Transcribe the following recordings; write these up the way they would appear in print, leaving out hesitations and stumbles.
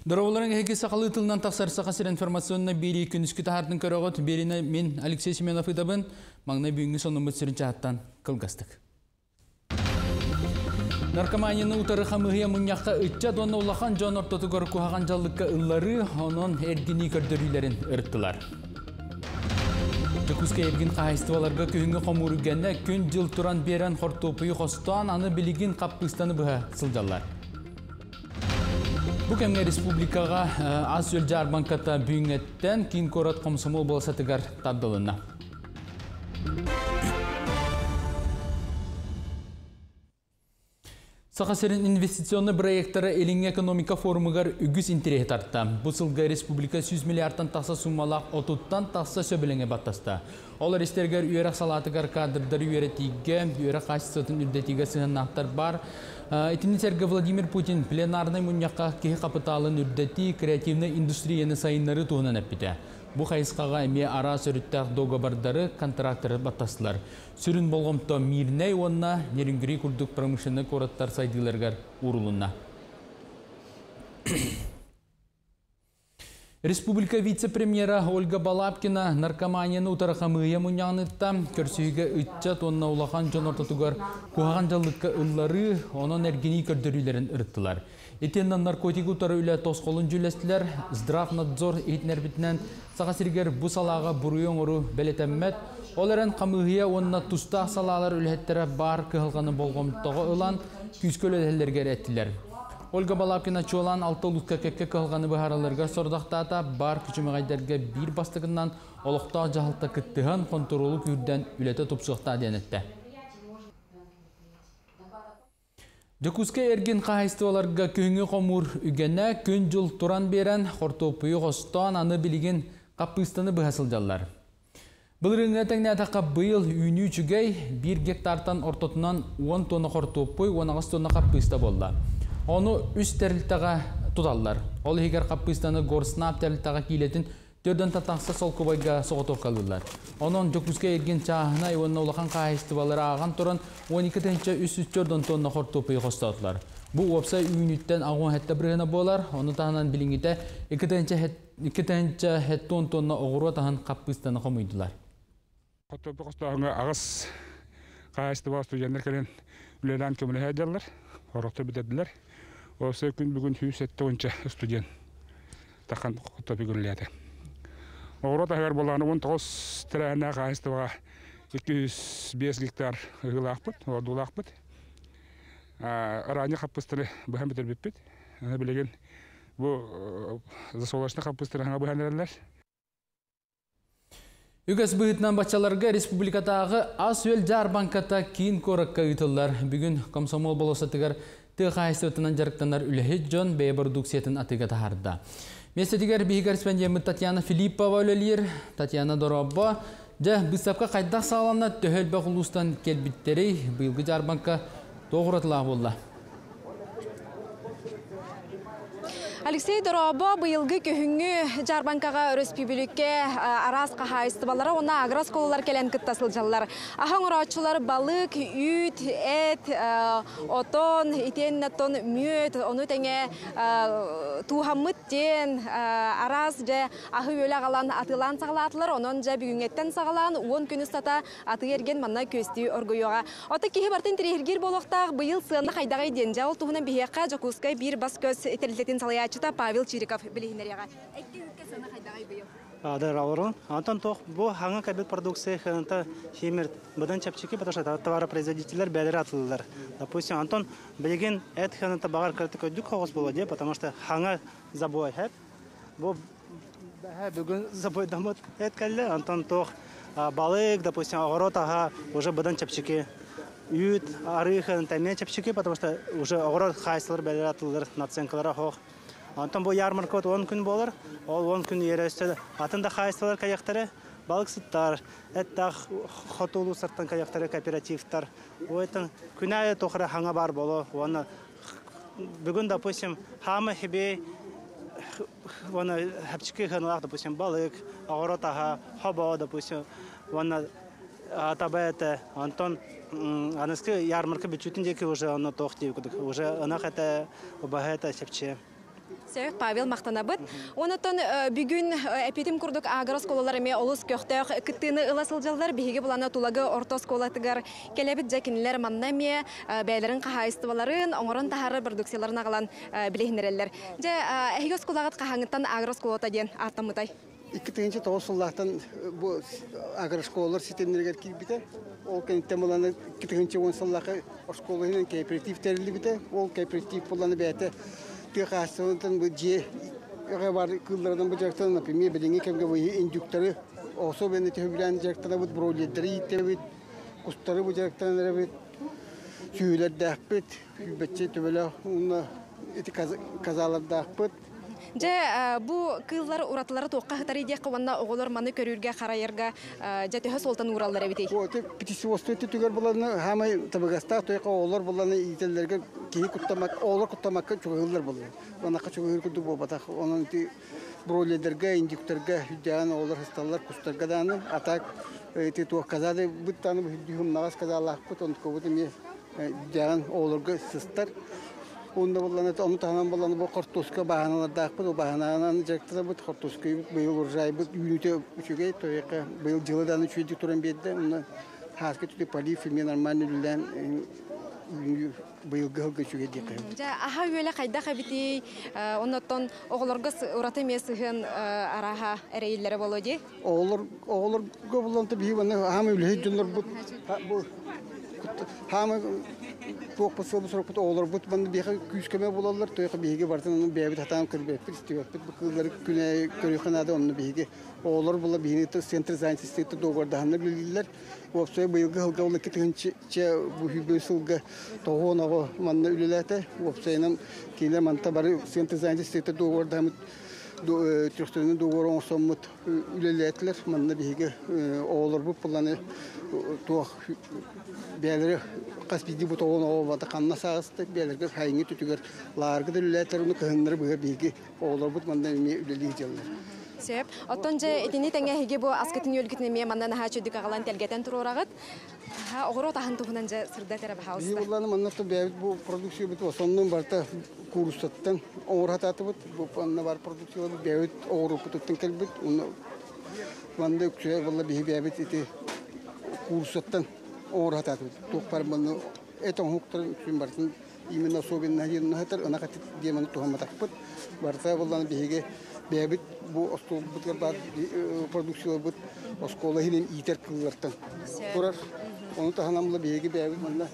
Дороголарын әйге сақалы тылынан тақсар сақасыр информационна бері күніскі тағардың көріғыт беріне мен Алексей Семенов ұдабын маңна бүйінгі соның мұтсырын жаттан қылғастық. Наркоманияны ұтары қамығыя мұнияққа үтча доны ұлақан жон ортоты көрі қуаған жалыққа ұллары оның әргіні көрдірілерін ұрттылар. Жүкізгі әргін қағайстываларға күйінгі қомырыгенне күн жыл тұран берен қортопыйы қостан аны білігін қаппыстаны бұға сылжалар. Бұл кәмге республикаға аз өл жарбанката бүйінеттен кейін көрат қомсымыл болсатығар табдылына. Сақасырын инвестиционны проекттары елің экономика форумығар үгіз интерес тартты. Бұл сылға республика 100 миллиардтан тақса суммалақ отуттан тақса сөбіліңе баттасты. Олар істергер үйерек салатығар кадрдары үйеретіге, үйерек қасыстатын үрдетіге сығынақтар бар. Итинисерге Владимир Путин пленарный мұнияққа кеге қапыталын үрдеті креативны индустрияны сайынлары туғынан әппіті. Бұл қайысқаға әме ара сөріттәқ доғабардары контракторы баттасылар. Сүрін болғымта мирней онына нерінгірі күрдік промышленный кораттар сайдыларғар урулына. Республика вице-премьера Ольга Балапкина наркоманияны ұтарақамыйя мұнияғынытта көрсүйіге үтчат онына улақан жон ортатығар қуаған жалыққа ұллары оның әргені көрдірілерін ұрттылар. Етеннен наркотик ұтары үлі тосқолын жүлестілер, здравнадзор етінер бітінен сағасыргер бұ салаға бұруын ұру бәлетәммет, оларын қамыйя онына тұстақ салалар үліхеттері бар кығылғаны болғымтығы ұлан күйскөл өлелерге рәттілер. Ольга Балапкина чуалан 6 ұлыққа кәкке қылғаны бұхараларға сордақтата бар күчіміғайдерге бір бастығынан олықта жағылта күттіған контролы күрден үлеті тұпсықта денетті. Жүкізге ерген қағайстываларға күйіңі қомыр үгені күн жыл тұран берен қортопыйы қостан аны білеген қаппыстаны бұхасылжалар. Бұлырыңға тәңне атаққа бұйыл үйіні үчігей 1 гектартан ортотынан 10 тонны қортопый 10 тонны қаппыста болды. Оны үст тәрілтіға тұталылар. Ол егер қаппыстаны горснап тәрілтіға кейлетін төрден татақса сол көбайға соғытып қалылар. Оның жүкізге ерген чағына онына олақан қағайстывалары аған тұрын 12-тенші үст 4 тонны қортопый қостатылар. Бұл опса үйініттен ағуын әтті біргені болар. Оны тағынан біліңгіде 2-тенші 10 тонны оғыру тағын қаппыстаны қомыйдылар. Қортопый қостағыңа ағыз қағайстывал студенттер келен үлелен көмілі әдерлер. Орақта бітеділер. Осы күн бүгін 170 студент таққан қортопый күніледі. Оғыру тағар болғаны 19 тірәне қағайстываға 205 гектар ұғылақ бұд, ордулақ бұд. Араны қаппыстыры бұған бітір бітпет. Білеген бұл засолашына қаппыстыры ғана бұған әрілер. Үгіз бұғытнан бачаларға республикатағы аз өл жарбанката кейін көрікке үтілдер. Бүгін комсомол болосатығар тұқайыстығытынан жарықтанар үліхет жон бәй продукциятын атыға тағарды. Местетігер бейгер спендемі Татьяна Филиппова өлелер, Татьяна Доробба, жа бұстапқа қайдақ сағаланна төхел бақылыстан келбіттері бұйылғы жарбанка тоғыратылағы болды. Алексей Доробо быйылгы көһүңү Жарбанкага республикке арас кахайстыбалары она агрос кололар келен кыттасылжалар. Ахаң урачулар балык, үт, эт, отон, итеннатон, мүйөт, ону теңе тухамыттен арас же ахы өле калан атылан сагалатлар, онон же бүгүнгеттен сагалан 10 күн стата аты ерген манна көстү оргуйога. Ота кихи бартын тирихиргир болгоктаг быйыл сыында кайдагай денжал тухуна бихекка жокускай бир бас көз этелитетин салая Павел Чириков билигинеряга. Экки үкке сана хайдагай быйыл. Адыралырын. Антон тох бу хаңа кабет продукция ханта химер бадан чапчики, потому что товаропроизводителер бәлер атылылар. Допустим, Антон билеген эт ханта багар картык өдүк хогос болады, потому что хаңа забой хет. Бу бүгүн забой дамыт эт калле. Антон тох балык, допустим, огоротага уже бадан чапчики. Ют, арыхан таймен чапчики, потому что уже огорот хайслар бәлер атылылар, наценкалара хог. Антон бұл ярмарка 10 күн болар, ол 10 күн ересті. Атында қайыстылар каяқтары, балық сұттар, әттақ қотулу сырттан каяқтары кооперативтар. Ойтын күнәйі тоқыры хаңа бар болу. Бүгін, допустим, хамы хебе, хәпчікі ханылақ, допустим, балық, ағыротаға, хобо, допустим, атабайты, Антон анысқы ярмарка бюджетіндегі уже оны тоқ дейік. Уже анақ әті, обаға әті сепче. Сөйк Павел мақтанабыт. Онытын бүгін эпидем күрдік ағыр сколалар эме олыс көқтеук кыттыны ыласылжалдар бейге бұланы тулагы орто сколатыгар келебіт жәкінілер маннаме бәйлерін қағайыстываларын оңырын тахары продукцияларын ағалан білейінерелер. Же әйге сколағыт қағаңыттан ағыр сколата ден артамытай. 2009 жыллақтан бұл ағыр школалар системлерге келбіті. Ол кәнеттен боланы 2010 жыллақы школаларының кооператив тәрілі біті. Ол кооператив боланы бәйті түйқастығын бұл же бар күллердің бұл жақтан, например, біліңе кәмге бұл индюктары, осы бәні түйбілән жақтана бұл бройлеттері еттері құстары бұл жақтан сүйілер дәқпет, бәтче төбелі, қазалар дәқпет. Же бу кыллар уратылары тоққа хытары идек каванна оголор маны көрүргө карайырга жетеһе солтан ураллар эбити. Вот птицы востойты түгөр буланы хамай табагаста тойка оголор буланы ителлерге кии куттамак оголор куттамакка чугыллар булды. Онакка чугыл куду бобата онун ти бройлерге индиктерге хүдян оголор хасталар кустарга даны атак ти то казады буттаны хүдюм нагас казалах бутон ковуды ме дян оголорга сыстар. Onda bulanı onu tanım bulanı bu kortoska bahaneler dağıp bu bahanelerden çektiler bu kortoska bu urjay bu ünite üçüge toyaka bu yıldan üçüncü turun bedde onu haske tutup pali filmi normalden bu yıl geçüge diye. Ja aha öyle kayda kabiti ondan oğullarga urata mesihın araha ereyillere boloji. Oğullar gobulanı bir bana hamile hicunlar bu hamı çok pasal sorup oğullar bu bana bir küskeme bulallar toyaka biege bartan onun bir hatan kırbe istiyor bu kızlar güne körüxanada onun biege oğullar bula birini de center science state doğurda hanlar bilirler o şey bu yılga halgalı kitinçe bu hübüsülge tohona o manna ülelete o şeyin kiler manta bari center science state doğurda ham Türkçenin doğru somut üleletler manna biege oğullar bu planı toh belirli kasbidi bu toğun ovada kanna sağıstı belirli hayni tütüger largı dülletlerini kıhınları bu bilgi oğullar bu mandan üleleyiciler. Sep, otonca etini tenge hige bu askatın yölgütüne miye mandan ha çödük ağalan telgeten turorağıt. Ha oğru tahan tuğunanca sırda tere bahausta. Bizi bulanı mannatta bu prodüksiyon bitti. Sonunun barda kursattan oğru hatatı bit. Bu panna var prodüksiyon bit. Oğru pututun kelbit. Onu manda yüksel valla bihi bit iti kursattan oğru hatatı bit. Toqpar bana eton huktar üçün bardan imena sobin nahir nahatar ona katit diye manı tuhamatak bit. Barda valla bihi bit bu oskol bar prodüksiyon bit. Oskola hinin iter kıllardan. Kurar onu tahanamla bihi bit manla.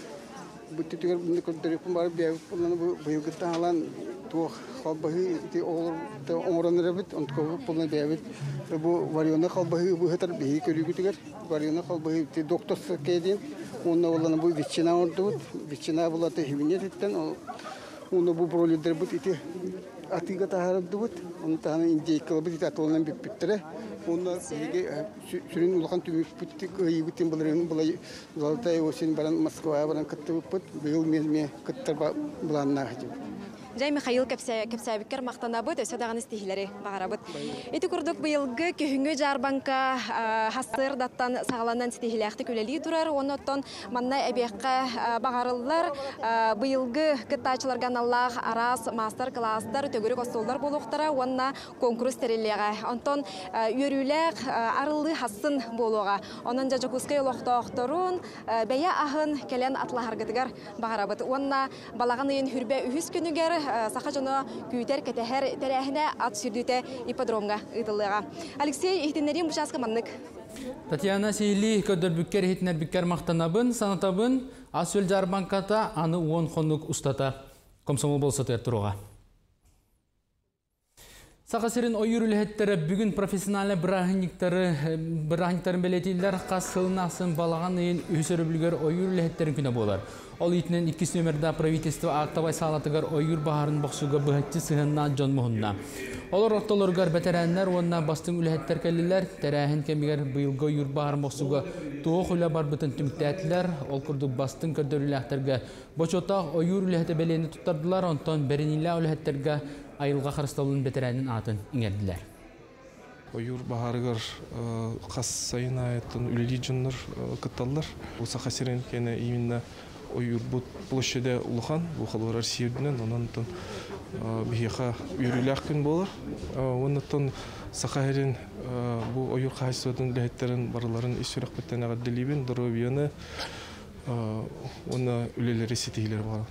Bu tütüger bunu kontrol var bihi bunu bu yılgıta alan tuh kalbahı iti olur da oranları bit onu bunu bihi bit bu variyona kalbahı bu hatar bihi körügütüger variyona kalbahı iti doktor kedin onu olan bu viçina ordu viçina bulata hivniyet etten onu bu prolider bit iti atiga taharab dubut onu tahana ince kalbı iti atolnan bittere onu bihi sürün ulakan tümü bitti iyi bitin buların bulay zaltay osin baran Moskva'ya baran kattı bit biyul mezme kattar bulanna hacım. Жай Михаил кепсәбиккер мактанабыт, өсө даган истихилери багарабыт. Эти курдук быйылгы көһүңгө жарбанка хастыр даттан сагаландан стихилякты күлели турар. Оннотон манна эбеккә багарыллар. Быйылгы кытачыларга Аллах арас мастер класстар төгөрүк остоллар болуктара, онна конкурс терелеге. Онтон үйрүләк арылы хасын болуга. Онон жажакускай лохтоохторун бәя ахын келен атлахаргытыгар багарабыт. Онна балаган ыйын хүрбә үһүс күнүгер саха жоно күйтер кетехер терәһенә ат сүрдүтә ипподромга ытылыга. Алексей ихтенерин бушаска маннык. Татьяна Сейли көдөрбүккер хитнер биккер мактанабын, санатабын, асөл жарбанката аны 10 хонук устата. Комсомол болса туруга. Сақасырын ойырылеттері бүгін профессионалы брахниктарын белетейлер қасылынасын балаған ең өсірі білгер ойырылеттерін күні болар. Ол етінен 2 нөмірді правительство ақтабай салатығар ойыр бағарын бақсуға бұхатчы сығынна жон мұхынна. Олар орталырғар бәтерәнлер онына бастың үлеттер кәлілер, тәрәхін кәмігер бұйылғы ойыр бағарын бақсуға туық үлі бар бұтын түміктәтілер, ол күрдік бастың көрдір үлеттерге бочотақ ойыр үлетті бәлені тұттардылар, онтан бәрінілі үлеттерге айылға қарысталының бетерәнін атын иңерділер. Ойыр бағарығыр қас сайын айыттың үлі жүнір күтталылар. Осы қасерен кені именно ойурбут площаде улахан, бу халварар сирдинен, онантон бихиха үйрүләк күн болар. Онантон сахарин бу ойур кайсыдын лехеттерин барыларын исүрәк беттен агаддилибин, здоровьяны, оны үлелери сетейлер бар.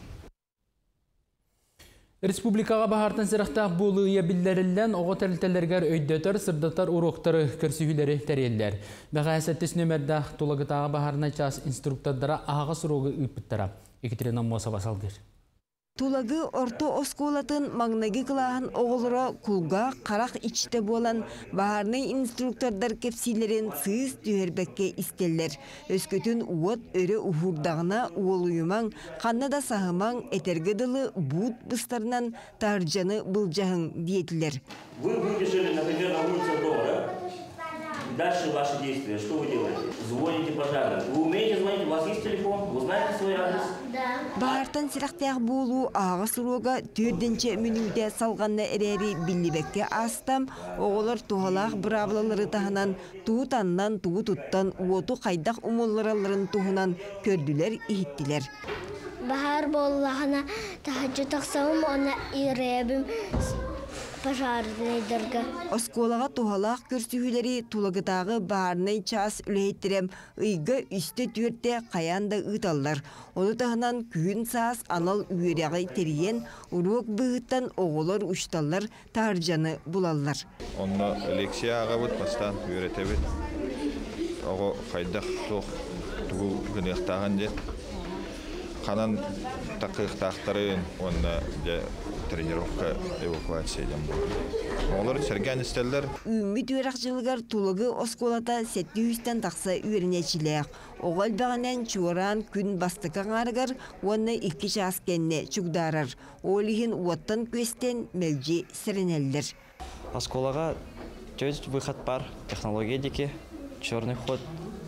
Республикаға бахартын сырақтақ болу ебілдерілден оғы тәрілтелергер өйдетер, сырдатар уроқтары көрсүйілері тәрелдер. Бәға әсәттес нөмерді тулагытаға бахарына час инструктордара ағағы сұрығы үпіттара. Екатерина Мосова салдыр. Тулагы орто осколатын магнаги кылаһын оғылыра кулга қарақ ичте болан баарны инструктордар кепсилерин сыз түйербекке истеллер. Өскөтін уот өрі ухурдағына уолуюмаң, қанна да сағымаң этергедылы буд быстарынан таржаны бұлжағын диетілер. Вы выбежали, например, на улицу дома, дальше ваши действия, что вы делаете? Звоните пожарным. Вы умеете звонить? У вас есть телефон? Вы знаете свой адрес? Да. Баартан сирақтақ болу аға сұруға түрденче мүнуде салғанны әрәрі білібекке астам, оғылар туғалақ бұрабылылары тағынан туғытаннан туғытуттан уоту қайдақ умыллараларын туғынан көрділер, ихіттілер. Бахар боллағына тахаджу тақсауым, оны иребім пожарныйдырға. Осколаға туғалақ көрсүйілері тулагытағы баарнай час үлейттірем ұйғы үсті түртте қаянда ұталар. Оны тағынан күн саас анал үйеряғы териен ұруық бұғыттан оғылар ұшталар таржаны бұлалар. Оны лекция ағабыт бастан үйретебет. Оғы қайдақ тұғы күнектаған дед. Қанан тақықтақтарын оны тренировка эвакуация дем. Олар сәрген істелдер. Үміт өрақ жылғар тулагы осколата 700-тен тақса үйренечілек. Оғал бағанен чуаран күн бастықан арығар, оны 2 час кенне чүгдарар. Олығын уаттан көстен мәлжі сіренелдер. Осколаға 9 выход бар. Технология черный ход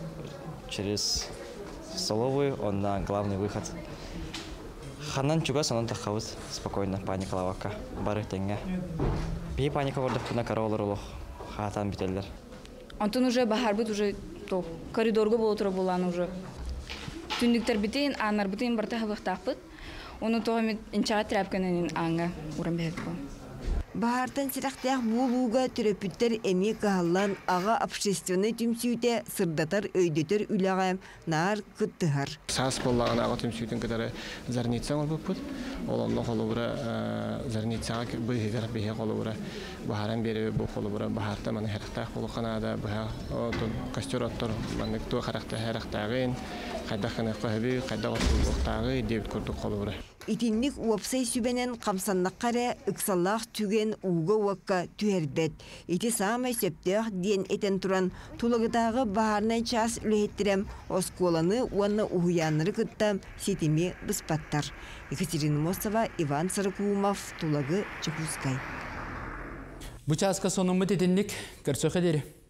через столовую, он на главный выход. Ханан чугас, он тахавыз спокойно, паника лавака, бары тенге. Би паника вордах на короллар улох, хатан бителлер. Антон уже бахар бит уже то коридорга болотра булан уже. Түндүктер битен, анар битен барта хавахтапыт. Оны тоғамет инчаға тряпканын аңа урам бәдіп. Бахартан сирақтақ болуға түрөпүттер әме қағалан аға общественный түмсүйте сырдатар өйдетер үліға нар күттіғар. Саас боллаған аға түмсүйтін кітары зарницаң ол бұппыд. Олымны қолы бұра зарницаға бұйығыр бейе қолы бұра. Бахаран бері бұл қолы бұра. Бахарта маны әріқтақ қолы қанада бұға костер оттыр. Маны туы қарақты әріқтағын. Қайдаққаны қойбі, қайдақ отылықтағы девіт көрді қолы бұра. Итинник уапсай сүбенен қамсаннақ қаре ұқсаллақ түген уғы уаққа түйербет. Ити сағамай сөптіғ ден етен тұран тулагыдағы бағарнай час үлеттірем осколаны уанна уғыяныры күттам сетеме бұспаттар. Екатерина Мосова, Иван Сарыкуумов, тулагы Чекускай. Бұ часқа сонымы тетіндік көрсөк едері.